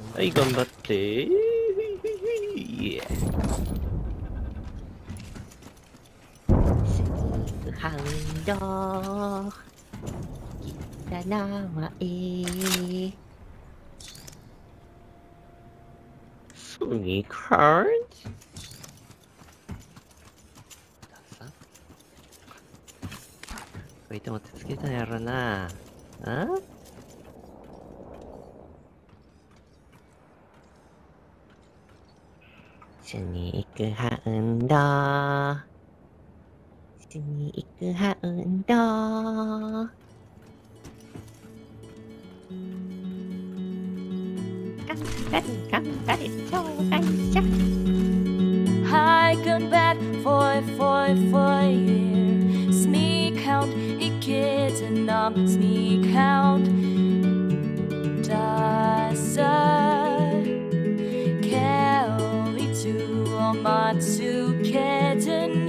はい、頑張って。イエー。ハウンド。聞いた名前。スニーカーズ。こういっても手つけたんやろな。あ？スニークハウンド。スニークハウンド。頑張れ、障害者。 Hike back for a year. Sneak hound, ikkedenam sneak hound. Dasa Kelly to Omatsu Keden